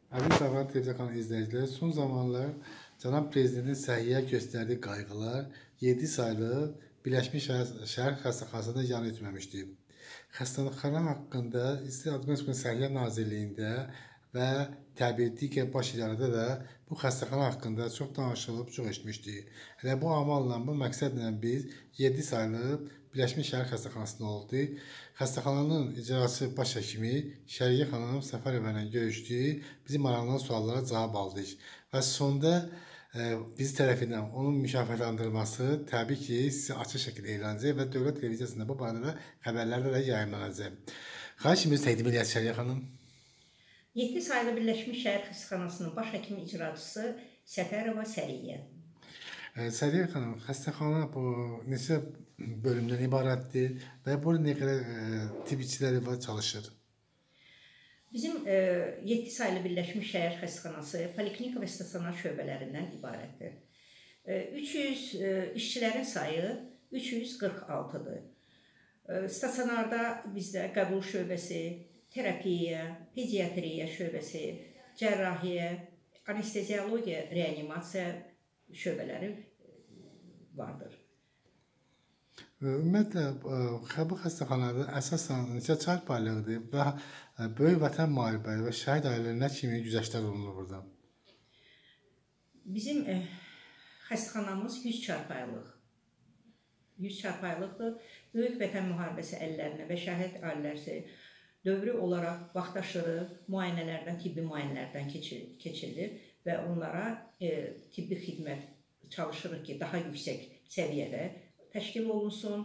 Əziz Havan TV kanalı izləyiciləri, son zamanlar Cənab Prezidentin səhiyyə göstərdiyi qayğılar 7 saylı Birləşmiş Şəhər Xəstəxanasında yan etməmişdir. Xəstəxana haqqında İstihad Səhiyyə Nazirliyində və təbii digər baş idarədə də bu xəstəxana haqqında çox danışılıb, çox eşitmişdik. Elə bu amalla, bu məqsədlə biz 7 saylı Birləşmiş Şəhər Xəstəxanasında olduq. Xəstəxananın icraçı baş həkimi Şəriyə xanım Səfərova ilə görüşdük. Bizim maraqlanan suallara cavab aldıq. Və sonda biz tərəfindən onun mükafatlandırılması təbii ki, sizə açıq şəkildə elanacaq və Dövlət Televiziyasında bu barədə xəbərlərdə də yayımlanacaq. Xahiş edirik, təqdim edək Şəriyə xanım. 7 saylı Birləşmiş Şəhər Xəstəxanasının baş həkimi icraçısı Səfərova Səriyə. Səriyə xanım, xəstəxana bu neçə bölümdən ibarətdir və burada nə qədər tibb işçiləri var, çalışır? Bizim 7 saylı Birləşmiş Şəhər Xəstəxanası poliklinika və stasionar şöbələrindən ibarətdir. 300 işçilərin sayı 346-dır. Stasionarda bizdə qəbul şöbəsi, terapiya, pediatriya şöbəsi, cərrahiyyə, anesteziologiya, reanimasiya şöbələri vardır. Ümumiyyətlə, bu xəstəxanada əsasən neçə çay paylıqdır və böyük vətən müharibələri və şəhid ailələrinə kimi güzəştlər olunur burada? Bizim xəstəxanamız 100 çarpayılıq. 100 çarpayılıqdır. Böyük vətən müharibəsi əllərinə və şəhid ailələri dövrü olaraq vaxtaşırı müayinələrdən, tibbi müayinələrdən keçirilir və onlara tibbi xidmət çalışırıq ki, daha yüksək səviyyədə təşkil olunsun.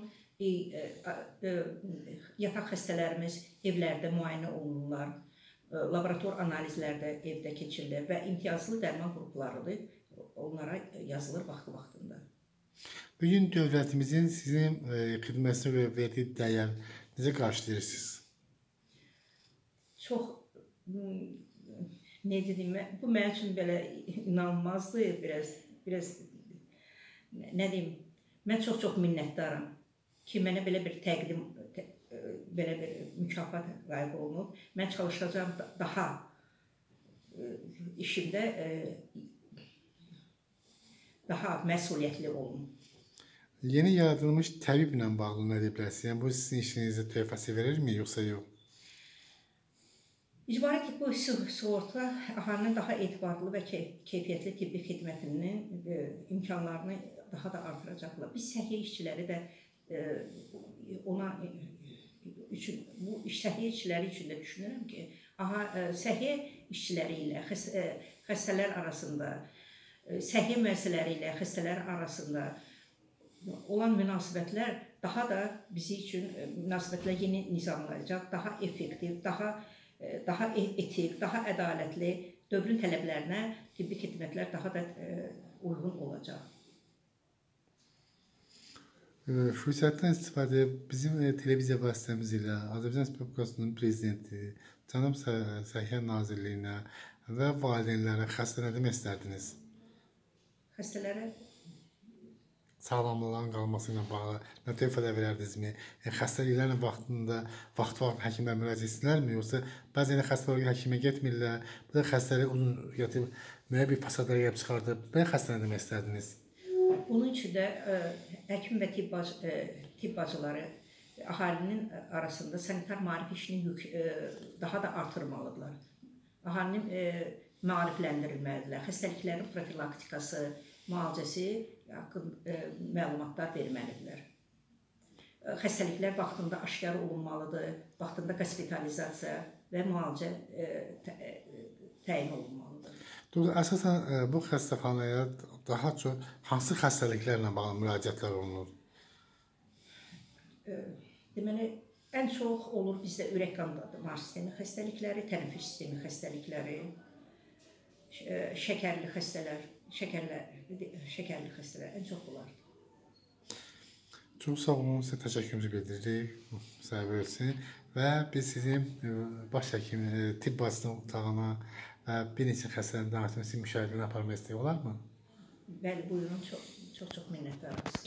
Yataq xəstələrimiz evlərdə müayinə olunurlar, laborator analizlərdə evdə keçirilir və imtiyazlı dərman qrupları onlara yazılır vaxtında. Bugün dövlətimizin sizin xidmətinizə verdiyi dəyər necə qarşılayırsınız? Çox, necə deyim, bu mənim üçün belə inanılmazdır, biraz, nə deyim, mən çox minnətdaram ki, mənə belə bir təqdim, belə bir mükafat layiq olunub. Mən çalışacağım daha işimdə daha məsuliyyətli olun. Yeni yaradılmış təbiblə bağlı nə deyə bilərsiniz? Yəni, bu sizin işinizə tövsiyə verirmi, yoxsa yox? İcbari tibbi sığorta əhalinin daha etibarlı və keyfiyyətli tibbi xidmətinin imkanlarını daha da artıracaqlar. Biz səhiyyə işçiləri də bu səhiyyə işçiləri üçün də düşünürəm ki, səhiyyə işçiləri ilə xəstələr arasında, səhiyyə müəssisələri ilə xəstələr arasında olan münasibətlər daha da bizi üçün münasibətlər yeni nizamlayacaq, daha effektiv, daha etik, daha ədalətli, dövrün tələblərinə tibbi xidmətlər daha da uyğun olacaq. Fürsətdən istifadə bizim televiziya vasitəmiz ilə Azərbaycan Respublikasının prezidenti, Cənab Səhiyyə Nazirliyinə və valideynlərə xəstə nə demək istərdiniz? Xəstələrə sağlamlığın qalması ilə bağlı nə tövsiyə verərdinizmi? Xəstəliklərlə vaxt həkimə müraciət etsinlərmi? Yoxsa bəzən xəstələr həkimə getmirlər, bu da xəstəlik uzun yatıb, müəyyən bir fasadlara gəlib çıxardır. Belə xəstə nə demək istərdiniz? Bunun üçün də həkim və tibb bacıları əhalinin arasında sanitar maarif işini daha da artırmalıdırlar. Əhalinin maarifləndirilməlidirlər. Xəstəliklərin profilaktikası, müalicəsi haqqında məlumatlar verməlidirlər. Xəstəliklər vaxtında aşkar olunmalıdır, vaxtında hospitalizasiya və müalicə təyin olunmalıdır. Əsasən bu xəstəxanaya daha çox hansı xəstəliklərlə bağlı müraciətlər olunur? Deməli, ən çox olur bizdə ürək-qan damar sistemi xəstəlikləri, tənəffüs sistemi xəstəlikləri, şəkərli xəstələr, şəkərli xəstələr ən çox bunlar. Çox sağ olun, sizə təşəkkür edirik, müsahibə etsin və biz sizin baş həkim, tibb bacısının otağına və bir neçə xəstələrin danışmasını müşahidəni aparmaq istəyir, olarmı? Bəli, buyurun, çox minnətdarım.